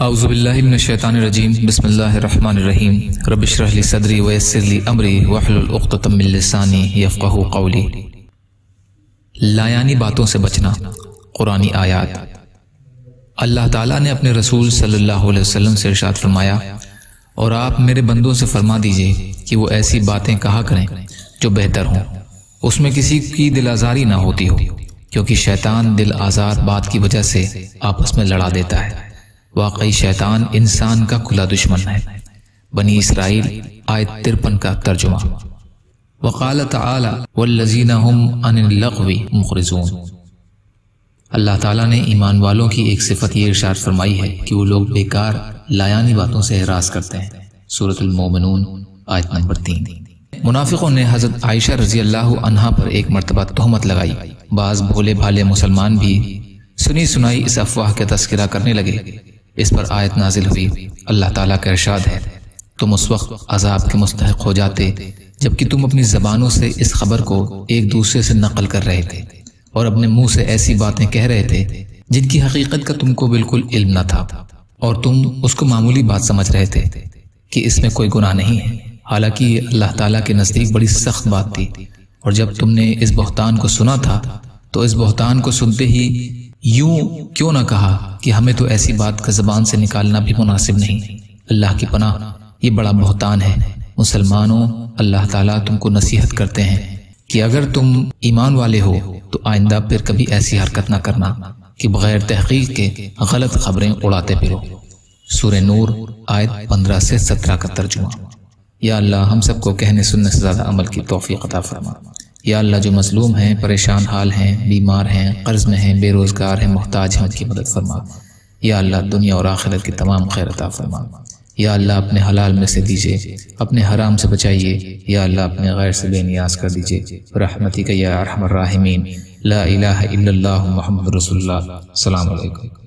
اعوذ باللہ من الشیطان الرجیم بسم اللہ الرحمن الرحیم رب اشرح لی صدری ویسر لی امری واحلل عقدۃ من لسانی یفقہوا قولی۔ لایانی باتوں سے بچنا۔ قرآنی آیات۔ اللہ تعالیٰ نے اپنے رسول صلی اللہ علیہ وسلم سے ارشاد فرمایا، اور آپ میرے بندوں سے فرما دیجئے کہ وہ ایسی باتیں کہا کریں جو بہتر ہوں، اس میں کسی کی دل آزاری نہ ہوتی ہو، کیونکہ شیطان دل آزار بات کی وجہ سے آپس میں لڑا دیتا ہے۔ واقعی شیطان انسان کا کھلا دشمن ہے۔ بنی اسرائیل آیت 53 کا ترجمہ۔ وقال تعالی والذین هم عن اللغو معرضون۔ اللہ تعالیٰ نے ایمان والوں کی ایک صفت یہ ارشاد فرمائی ہے کہ وہ لوگ بیکار لایانی باتوں سے اعراض کرتے ہیں۔ سورۃ المومنون آیت نمبر 3۔ منافقوں نے حضرت عائشہ رضی اللہ عنہا پر ایک مرتبہ تہمت لگائی۔ بعض بھولے بھالے مسلمان بھی سنی سنائی اس افواہ کا تذکرہ کرنے لگے۔ اس پر آیت نازل ہوئی۔ اللہ تعالیٰ کا ارشاد ہے، تم اس وقت عذاب کے مستحق ہو جاتے جبکہ تم اپنی زبانوں سے اس خبر کو ایک دوسرے سے نقل کر رہے تھے اور اپنے منہ سے ایسی باتیں کہہ رہے تھے جن کی حقیقت کا تم کو بالکل علم نہ تھا، اور تم اس کو معمولی بات سمجھ رہے تھے کہ اس میں کوئی گناہ نہیں ہے، حالانکہ یہ اللہ تعالیٰ کے نزدیک بڑی سخت بات تھی۔ اور جب تم نے اس بہتان کو سنا تھا تو اس بہتان کو سنتے ہی یوں کیوں نہ کہا کہ ہمیں تو ایسی بات کا زبان سے نکالنا بھی مناسب نہیں۔ اللہ کی پناہ، یہ بڑا بہتان ہے۔ مسلمانوں، اللہ تعالیٰ تم کو نصیحت کرتے ہیں کہ اگر تم ایمان والے ہو تو آئندہ پھر کبھی ایسی حرکت نہ کرنا کہ بغیر تحقیق کے غلط خبریں اڑاتے پھرو۔ سورہ نور آیت 15 سے 17 کا ترجمہ۔ یا اللہ ہم سب کو کہنے سننے سے زیادہ عمل کی توفیق عطا فرما۔ یا اللہ جو مظلوم ہیں، پریشان حال ہیں، بیمار ہیں، قرض میں ہیں، بے روزگار ہیں، محتاج ہیں، ان کی مدد فرما۔ یا اللہ دنیا اور آخرت کی تمام خیر عطا فرما۔ یا اللہ اپنے حلال میں سے دیجئے، اپنے حرام سے بچائیے۔ یا اللہ اپنے غیر سے بے نیاز کر دیجئے برحمتک یا ارحم الراحمین۔ لا الہ الا اللہ محمد رسول اللہ۔ السلام علیکم۔